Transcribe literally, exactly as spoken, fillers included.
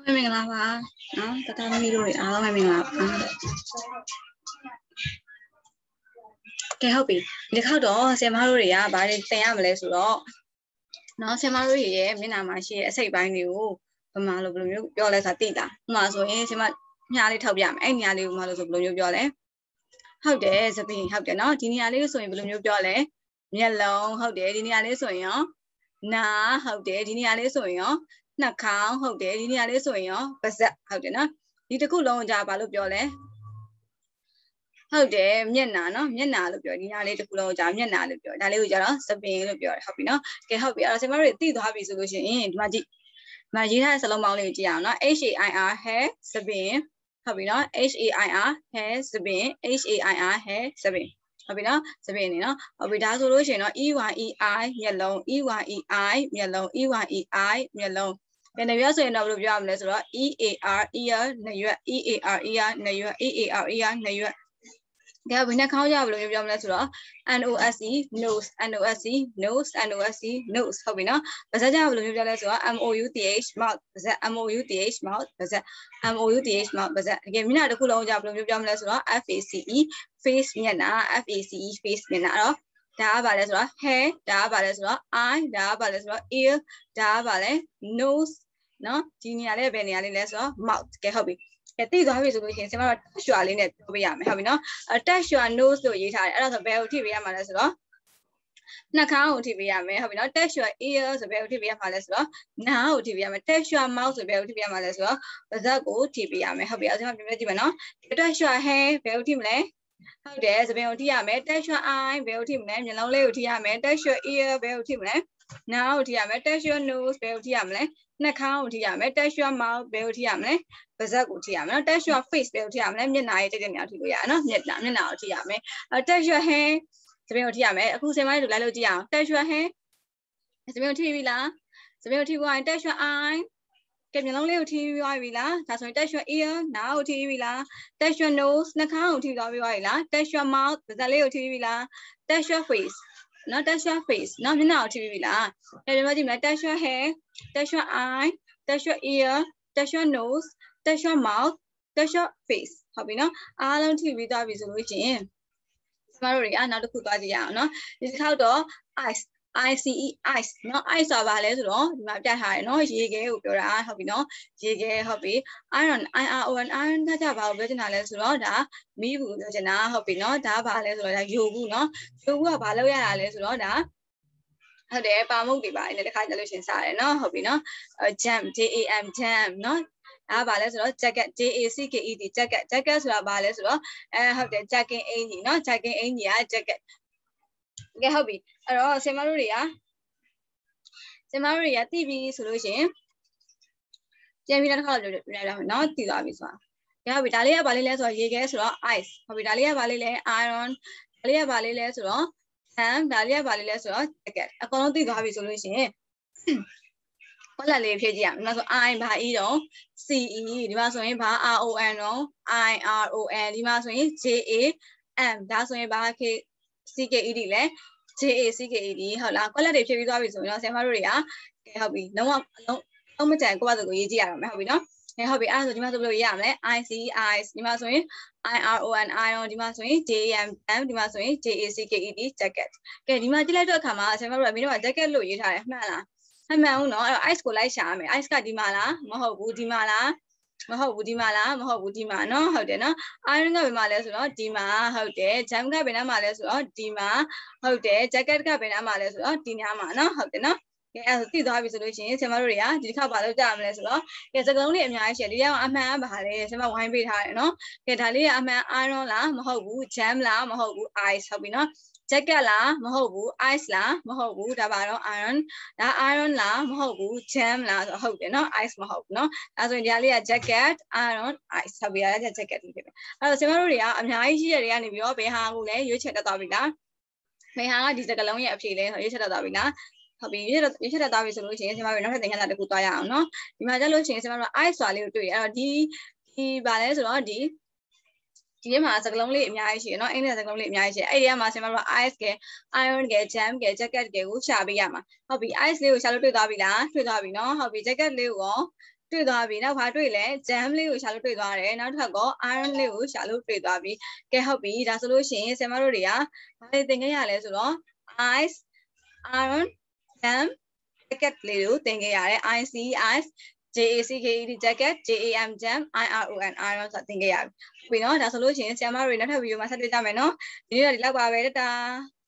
ไม่มีอะไรวะเนาะแต่ถ้ามีด้วยอ้าวไม่มีอะไรแกเข้าปีเดี๋ยวเข้าดอเซมาด้วยอ่ะบ้านเตียงมาเลยสุดหรอเนาะเซมาด้วยเย่ไม่นานมาเชียใส่ใบนิ้วประมาณเราเป็นนิ้วย่อเลยสัตติตามาส่วนเองเซมาหน้าเลยทับยามไอ้หน้าเลยมาเราส่วนเป็นนิ้วย่อเลยเข้าเดี๋ยวจะเป็นเข้าเดี๋ยวเนาะทีนี้อะไรส่วนเป็นนิ้วย่อเลยเนี่ยลองเข้าเดี๋ยวทีนี้อะไรส่วนเนาะน้าเข้าเดี๋ยวทีนี้อะไรส่วนเนาะนักข่าวเข้าเดี๋ยวทีนี้อะไรส่วนเนาะภาษาเข้าเดี๋ยวเนาะนี่ตะกุลงจะบาลูกย่อเลยဟုတ်တယ်မျက်နာနော်မျက်နာလို့ပြောဒီညာလေးတစ်ခုလုံးကြာမျက်နာလို့ပြောဒါလေးကိုကြာတော့စပင်လို့ပြောတယ်ဟုတ်ပြီနော်ကဲဟုတ်ပြီအဲ့တော့ဆင်မတို့သိသွားပြီဆိုလို့ရှိရင်ဒီမှာကြည့်ဒီမှာရေးထားတဲ့စလုံးပေါင်းလေးကိုကြည့်အောင်နော် H A I R hair စပင်ဟုတ်ပြီနော် H A I R hair စပင် H A I R hair စပင်ဟုတ်ပြီနော်စပင်နေနော်ဟုတ်ပြီဒါဆိုလို့ရှိရင်တော့ E Y E I မျက်လုံး E Y E I မျက်လုံး E Y E I မျက်လုံးဘယ်နှရွက်ဆိုရင်တော့ဘယ်လိုပြောရမလဲဆိုတော့ E A R ear နှစ်ရွက် E A R ear နှစ်ရွက် E A R ear နှစ်ရွက်ကဲဘယ်နှခေါင်းကြဘယ်လိုပြောမလဲဆိုတော့ N O S E nose N O S E nose N O S E nose ဟုတ်ပြီနော်ပါးစပ်ကြဘယ်လိုပြောလဲဆိုတော့ M O U T H mouth ပါးစပ် M O U T H mouth ပါးစပ် M O U T H mouth ပါးစပ်ကဲမျက်နှာတစ်ခုလုံးကြဘယ်လိုပြောမလဲဆိုတော့ F A C E face မျက်နှာ F A C E face မျက်နှာတော့ဒါကဘာလဲဆိုတော့ hair ဒါကဘာလဲဆိုတော့ eye ဒါကဘာလဲဆိုတော့ ear ဒါကဘာလဲ nose နော်ဒီနေရာလေးဘယ်နေရာလေးလဲဆိုတော့ mouth ကဲဟုတ်ပြီကဲသိသွားပြီဆိုလို့ရှိရင်ဆင်မတော့တက်ရွှာလေးနဲ့ပြောပြရမယ်ဟုတ်ပြီနော်အဲတက်ရွှာ nose လို့ရေးထားတယ်အဲ့ဒါဆိုဘယ်ကိုထိပေးရမှာလဲဆိုတော့နှာခေါင်းကိုထိပေးရမယ်ဟုတ်ပြီနော်တက်ရွှာ ear ဆိုဘယ်ကိုထိပေးရမှာလဲဆိုတော့နားကိုထိပေးရမယ်တက်ရွှာ mouth ဆိုဘယ်ကိုထိပေးရမှာလဲဆိုတော့ပါးစပ်ကိုထိပေးရမယ်ဟုတ်ပြီအဲ့ဒါဆင်မပြောပြကြည့်မယ်နော်တက်ရွှာ hair ဘယ်ကိုထိမလဲဟုတ်တယ်စပင်ကိုထိရမယ်တက်ရွှာ eye ဘယ်ကိုထိမလဲမျက်လုံးလေးကိုထိရမယ်တက်ရွှာ ear ဘယ်ကိုထိမလဲနားကိုထိရမယ်တက်ရွှာ nose ဘယ်ကိုထိရမလဲနှာခေါင်းကိုထိရမယ်တက်ရွှာ mouth ဘယ်ကိုထိရမလဲပါးစပ်ကိုထိရမယ်နော်တက်ရွှာ face ဘယ်ကိုထိရမလဲမျက်နှာရဲ့တက်တဲ့နေရာထိလို့ရအောင်နော်မျက်နှာမျက်နှာကိုထိရမယ်အဲတက်ရွှာ hair စပင်ကိုထိရမယ်အခုစင်မလေးတို့လိုက်လို့ကြည့်အောင်တက်ရွှာ hair စပင်ကိုထိပြီလားစပင်ကိုထိသွားရင်တက်ရွှာ eye ကဲမျက်လုံးလေးကိုထိသွားပြီလားဒါဆိုရင်တက်ရွှာ ear နားကိုထိပြီလားတက်ရွှာ nose နှာခေါင်းကိုထိသွားပြီလားတက်ရွှာ mouth ပါးစပ်လေးကိုထိပြီလားတက်ရွှာ face နော်တက်ရွှာ face နော်မျက်နှာကိုထိပြီလားကဲဒီမှာကြည့်မယ်တက်ရွှာ hair တက်ရွှာ eye တက်ရွှာ ear တက်ရွှာ nose တက်ရွှာ mouth တက်ရွှာ face ဟုတ်ပြီနော်အားလုံးထိပြီးသွားပြီဆိုလို့ရှိရင်ကျမတို့တွေကနောက်တစ်ခုသွားကြည့်ရအောင်နော်ဒီတစ်ခေါက်တော့ eyes I C E ice နော် ice ဆိုတာဘာလဲဆိုတော့ဒီမှာပြတ်ထားတယ်နော်ရေခဲကိုပြောတာဟုတ်ပြီနော်ရေခဲဟုတ်ပြီ iron I R O N iron ကကြဘာကိုပြောချင်တာလဲဆိုတော့ဒါမီးဘူးပြောချင်တာဟုတ်ပြီနော်ဒါဘာလဲဆိုတော့ဒါယိုဘူးနော်ယိုဘူးကဘာလုပ်ရတာလဲဆိုတော့ဒါဟုတ်တယ်ပါမုတ်တွေပါနေတခါကြလို့ရှင်စားတယ်နော်ဟုတ်ပြီနော် jam J A M jam နော်ဒါဘာလဲဆိုတော့ jacket J A C K E T jacket jacket ဆိုတာဘာလဲဆိုတော့အဲဟုတ်တယ် jacket အင်ကြီးနော် jacket အင်ကြီးက jacketကဲဟုတ်ပြီအဲ့တော့ဆင်မတို့တွေကဆင်မတို့တွေကသိပြီဆိုလို့ရှိရင်ပြန်ပြီးတစ်ခါတော့ပြောပြရမယ်နော်သိသွားပြီဆိုတာကဲဟုတ်ပြီဒါလေးကဘာလေးလဲဆိုတော့ရေခဲဆိုတော့ ice ဟုတ်ပြီဒါလေးကဘာလေးလဲ iron ဒါလေးကဘာလေးလဲဆိုတော့ jam ဒါလေးကဘာလေးလဲဆိုတော့ jacket အကုန်လုံးသိသွားပြီဆိုလို့ရှိရင်ဟောလာလေးဖြည့်ကြည့်ရအောင်ဒီမှာဆို I ဘာ E တော့ C E ဒီမှာဆိုရင်ဘာ R O N တော့ I R O N ဒီမှာဆိုရင် J A M ဒါဆိုရင်ဘာ K C K E D လဲ J A C K E D ဟုတ်လားကွက်လက်တွေဖြည့်ပြီးသွားပြီဆိုရင်တော့ဆင်မတို့တွေကကဲဟုတ်ပြီလုံးဝလုံးလုံးမကြံကိုယ့်ဘာသာကိုရေးကြည့်ရအောင်မယ်ဟုတ်ပြီနော်ကဲဟုတ်ပြီအဲ့ဒါဆိုဒီမှာဆိုဘယ်လိုရေးရမလဲ I C eyes ဒီမှာဆိုရင် I R O N iron ဒီမှာဆိုရင် J A M M ဒီမှာဆိုရင် J A C K E D jacket ကဲဒီမှာကြည့်လိုက်တဲ့အခါမှာဆင်မတို့ကမင်းတို့က jacket လို့ရေးထားတယ်မှန်လားမှန်မှန်ဦးနော်အဲ့တော့ ice ကိုလိုက်ရှာရမယ် ice ကဒီမှာလားမဟုတ်ဘူးဒီမှာလားမဟုတ်ဘူးဒီမှာလားမဟုတ်ဘူးဒီမှာနော်ဟုတ်တယ်နော် iron ကဘယ်မှာလဲဆိုတော့ဒီမှာဟုတ်တယ် jam ကဘယ်နားမှာလဲဆိုတော့ဒီမှာဟုတ်တယ် jacket ကဘယ်နားမှာလဲဆိုတော့ဒီနားမှာနော်ဟုတ်တယ်နော်ကဲအဲ့ဒါသိသွားပြီဆိုလို့ရှိရင်ဆင်မတို့တွေကဒီတစ်ခါဘာလို့ကြာမလဲဆိုတော့ကဲစကလုံးလေးအများကြီးရှိတယ်ဒီကအမှန်ကဘာလဲဆင်မဝိုင်းပေးထားတယ်နော်ကဲဒါလေးကအမှန် iron လားမဟုတ်ဘူး jam လားမဟုတ်ဘူး ice ဟုတ်ပြီနော်jacket လားမဟုတ်ဘူး ice လားမဟုတ်ဘူးဒါပါတော့ iron ဒါ iron လားမဟုတ်ဘူး jam လားဆိုဟုတ်တယ်နော် ice မဟုတ်ဘူးနော်အဲဆိုရင်ဒီလေးက jacket iron ice ဆိုပြီးရတဲ့ jacket တွေဖြစ်တယ်အဲဆိုဆင်မတို့တွေကအများကြီးရှိတဲ့တွေကနေပြီးတော့ဘယ်ဟာကိုလဲရွေးချယ်တတ်သွားပြီလားဘယ်ဟာကဒီစကလုံးရဲ့အဖြေလဲဆိုရွေးချယ်တတ်သွားပြီလားဟုတ်ပြီရွေးရွေးချယ်တတ်သွားပြီဆိုလို့ရှိရင်ဆင်မတို့နောက်ထပ်သင်ခန်းစာတစ်ခုသွားရအောင်နော်ဒီမှာကြလို့ရှိရင်ဆင်မတို့ ice ဆိုတာလေးကိုတွေ့ရအဲ့တော့ဒီဒီဘာလဲဆိုတော့ဒီဒီထဲမှာစကလုံးလေးအများကြီးရှိရနော်အင်္ဂလိပ်စကလုံးလေးအများကြီးရှိအဲ့ဒီထဲမှာဆင်မတို့ ice က iron က jam က jacket ကကိုရှာပေးရမှာဟုတ်ပြီ ice လေးကိုရှာလို့တွေ့သွားပြီလားတွေ့သွားပြီနော်ဟုတ်ပြီ jacket လေးကိုရောတွေ့သွားပြီနောက်ဘာတွေ့လဲ jam လေးကိုရှာလို့တွေ့သွားတယ်နောက်တစ်ခါက iron လေးကိုရှာလို့တွေ့သွားပြီကဲဟုတ်ပြီဒါဆိုလို့ရှိရင်ဆရာမတို့တွေကဘာတွေသင်ခဲ့ရလဲဆိုတော့ ice iron jam jacket လေးကိုသင်ခဲ့ရတယ် ice ice J A C K E D jacket J A M jam I R O N iron ဆိုတာသင်ခဲ့ရပြီပြီနော်ဒါဆိုလို့ရှိရင်ဆရာမတို့တွေနောက်ထပ်ဗီဒီယိုမှာဆက်တွေ့ကြမယ်နော်ဒီနေ့တော့ဒီလောက်ပါပဲတတာ